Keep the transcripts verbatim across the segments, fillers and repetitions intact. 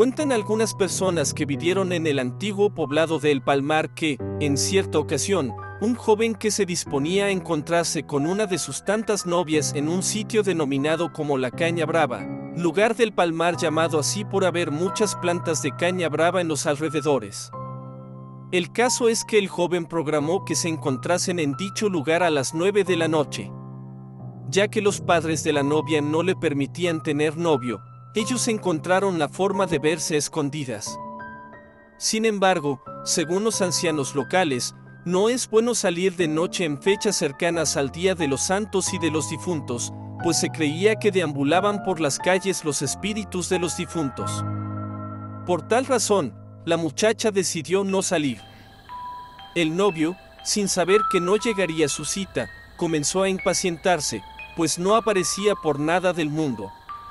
Cuentan algunas personas que vivieron en el antiguo poblado de El Palmar que, en cierta ocasión, un joven que se disponía a encontrarse con una de sus tantas novias en un sitio denominado como la Caña Brava, lugar del Palmar llamado así por haber muchas plantas de caña brava en los alrededores. El caso es que el joven programó que se encontrasen en dicho lugar a las nueve de la noche. Ya que los padres de la novia no le permitían tener novio, ellos encontraron la forma de verse escondidas. Sin embargo, según los ancianos locales, no es bueno salir de noche en fechas cercanas al Día de los Santos y de los Difuntos, pues se creía que deambulaban por las calles los espíritus de los difuntos. Por tal razón, la muchacha decidió no salir. El novio, sin saber que no llegaría a su cita, comenzó a impacientarse, pues no aparecía por nada del mundo.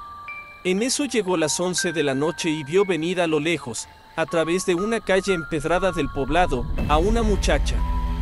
En eso llegó las once de la noche y vio venir a lo lejos, a través de una calle empedrada del poblado, a una muchacha.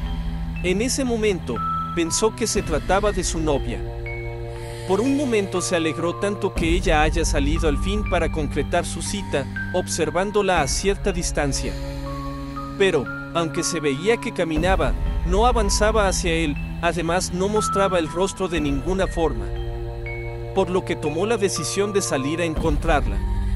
En ese momento, pensó que se trataba de su novia. Por un momento se alegró tanto que ella haya salido al fin para concretar su cita, observándola a cierta distancia. Pero, aunque se veía que caminaba, no avanzaba hacia él, además no mostraba el rostro de ninguna forma. Por lo que tomó la decisión de salir a encontrarla.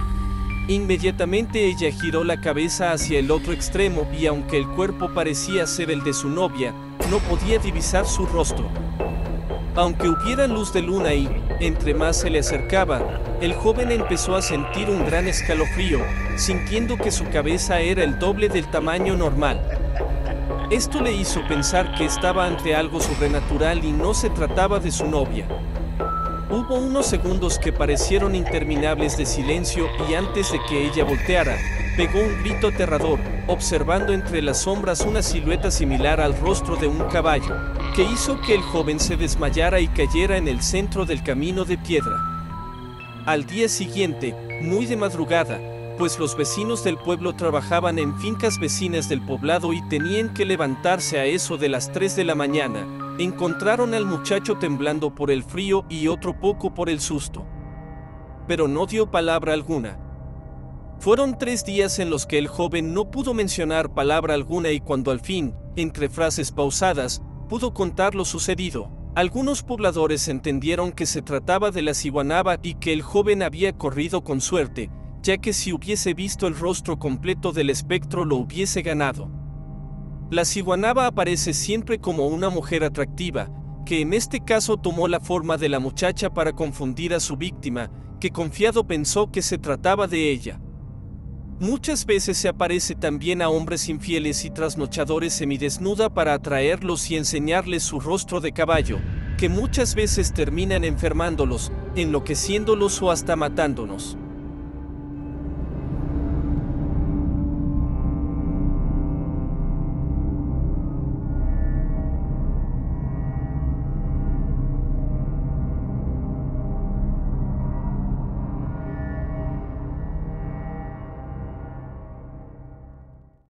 Inmediatamente ella giró la cabeza hacia el otro extremo y aunque el cuerpo parecía ser el de su novia, no podía divisar su rostro. Aunque hubiera luz de luna y, entre más se le acercaba, el joven empezó a sentir un gran escalofrío, sintiendo que su cabeza era el doble del tamaño normal. Esto le hizo pensar que estaba ante algo sobrenatural y no se trataba de su novia. Hubo unos segundos que parecieron interminables de silencio y antes de que ella volteara, pegó un grito aterrador, observando entre las sombras una silueta similar al rostro de un caballo, que hizo que el joven se desmayara y cayera en el centro del camino de piedra. Al día siguiente, muy de madrugada, pues los vecinos del pueblo trabajaban en fincas vecinas del poblado y tenían que levantarse a eso de las tres de la mañana, encontraron al muchacho temblando por el frío y otro poco por el susto. Pero no dio palabra alguna. Fueron tres días en los que el joven no pudo mencionar palabra alguna y cuando al fin, entre frases pausadas, pudo contar lo sucedido, algunos pobladores entendieron que se trataba de la ciguanaba y que el joven había corrido con suerte, ya que si hubiese visto el rostro completo del espectro lo hubiese ganado. La ciguanaba aparece siempre como una mujer atractiva, que en este caso tomó la forma de la muchacha para confundir a su víctima, que confiado pensó que se trataba de ella. Muchas veces se aparece también a hombres infieles y trasnochadores semidesnuda para atraerlos y enseñarles su rostro de caballo, que muchas veces terminan enfermándolos, enloqueciéndolos o hasta matándonos.